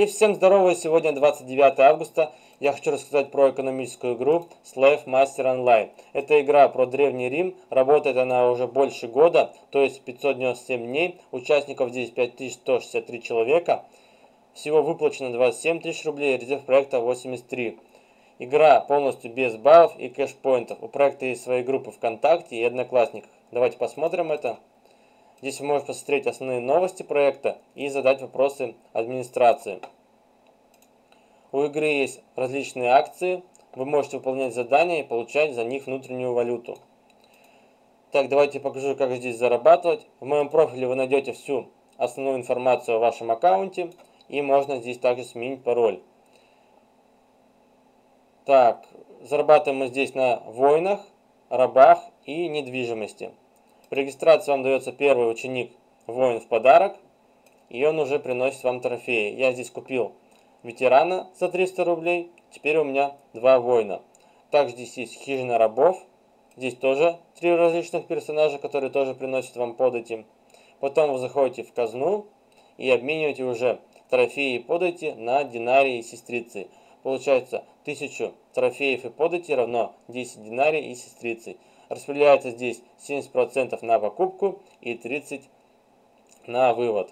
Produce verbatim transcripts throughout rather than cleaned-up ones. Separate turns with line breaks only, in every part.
И всем здорово, сегодня двадцать девятое августа. Я хочу рассказать про экономическую игру Slave Master Online. Это игра про Древний Рим, работает она уже больше года, то есть пятьсот девяносто семь дней. Участников здесь пять тысяч сто шестьдесят три человека. Всего выплачено двадцать семь тысяч рублей, резерв проекта восемьдесят три. Игра полностью без баллов и кэшпоинтов. У проекта есть свои группы ВКонтакте и Одноклассниках. Давайте посмотрим это. Здесь вы можете посмотреть основные новости проекта и задать вопросы администрации. У игры есть различные акции. Вы можете выполнять задания и получать за них внутреннюю валюту. Так, давайте покажу, как здесь зарабатывать. В моем профиле вы найдете всю основную информацию о вашем аккаунте. И можно здесь также сменить пароль. Так, зарабатываем мы здесь на войнах, рабах и недвижимости. При регистрации вам дается первый ученик воин в подарок, и он уже приносит вам трофеи. Я здесь купил ветерана за триста рублей, теперь у меня два воина. Также здесь есть хижина рабов, здесь тоже три различных персонажа, которые тоже приносят вам подати. Потом вы заходите в казну и обмениваете уже трофеи и подати на динарии и сестрицы. Получается тысяча трофеев и подати равно десять динарий и сестрицы. Распределяется здесь семьдесят процентов на покупку и тридцать процентов на вывод.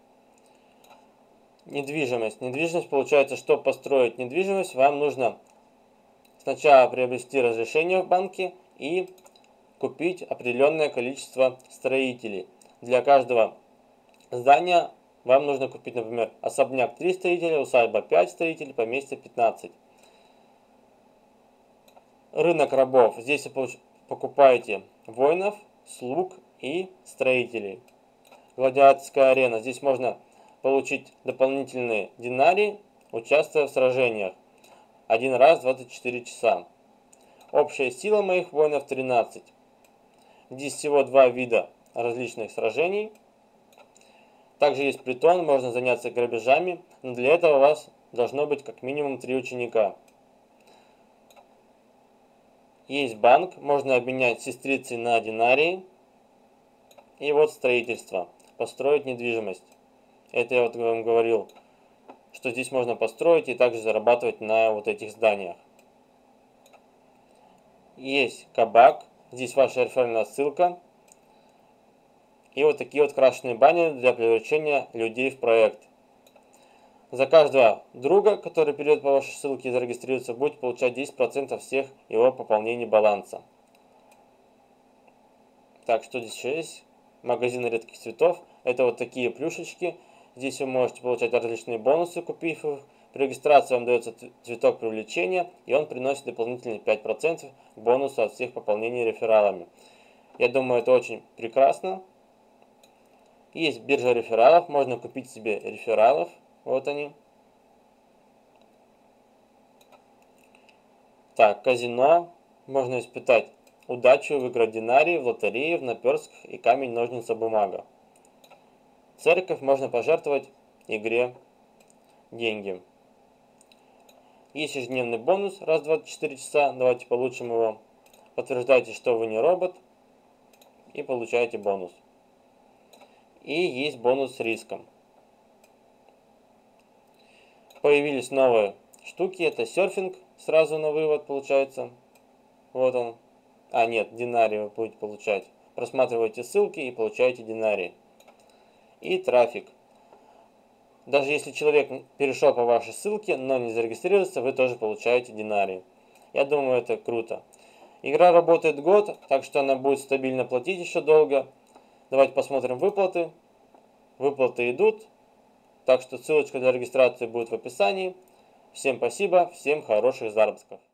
Недвижимость. Недвижимость получается, чтобы построить недвижимость, вам нужно сначала приобрести разрешение в банке и купить определенное количество строителей. Для каждого здания вам нужно купить, например, особняк три строителя, усадьба пять строителей, поместье пятнадцать. Рынок рабов. Здесь вы покупаете воинов, слуг и строителей. Гладиаторская арена. Здесь можно получить дополнительные динарии, участвуя в сражениях. Один раз двадцать четыре часа. Общая сила моих воинов тринадцать. Здесь всего два вида различных сражений. Также есть притон, можно заняться грабежами, но для этого у вас должно быть как минимум три ученика. Есть банк, можно обменять сестрицы на динарии. И вот строительство, построить недвижимость. Это я вот вам говорил, что здесь можно построить и также зарабатывать на вот этих зданиях. Есть кабак, здесь ваша реферальная ссылка. И вот такие вот крашеные баннеры для привлечения людей в проект. За каждого друга, который перейдет по вашей ссылке и зарегистрируется, будет получать десять процентов всех его пополнений баланса. Так, что здесь еще есть? Магазин редких цветов. Это вот такие плюшечки. Здесь вы можете получать различные бонусы, купив их. При регистрации вам дается цветок привлечения, и он приносит дополнительные пять процентов бонуса от всех пополнений рефералами. Я думаю, это очень прекрасно. Есть биржа рефералов, можно купить себе рефералов. Вот они. Так, казино. Можно испытать удачу, выиграть динарии в лотерее, в наперстках и камень, ножницы, бумага. Церковь, можно пожертвовать игре деньги. Есть ежедневный бонус раз в двадцать четыре часа. Давайте получим его. Подтверждайте, что вы не робот. И получаете бонус. И есть бонус с риском. Появились новые штуки. Это серфинг. Сразу на вывод получается. Вот он. А, нет, динарии вы будете получать. Просматривайте ссылки и получаете динарии. И трафик. Даже если человек перешел по вашей ссылке, но не зарегистрировался, вы тоже получаете динарии. Я думаю, это круто. Игра работает год, так что она будет стабильно платить еще долго. Давайте посмотрим выплаты. Выплаты идут. Так что ссылочка для регистрации будет в описании. Всем спасибо, всем хороших заработков.